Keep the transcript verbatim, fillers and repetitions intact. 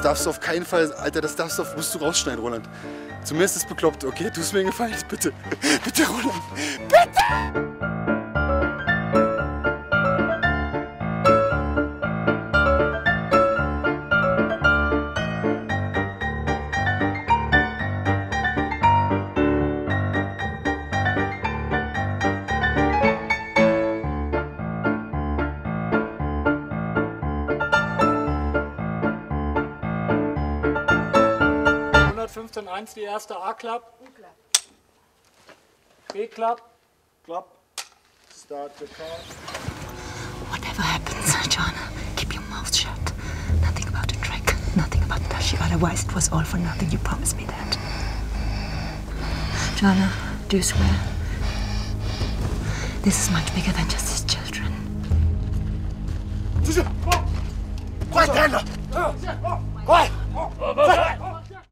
darfst du auf keinen Fall, Alter, das darfst du, musst du rausschneiden, Roland. Zumindest ist bekloppt, okay? Tust mir einen Gefallen, bitte. Bitte, Roland. Bitte! hundertfünfzehn Punkt eins, die erste A-Club. B-Club. Club. Start the car. Whatever happens, John, keep your mouth shut. Nothing about the track, nothing about Tashi. Otherwise, it was all for nothing. You promised me that. Jana, do you swear? This is much bigger than just his children. Quiet, Anna!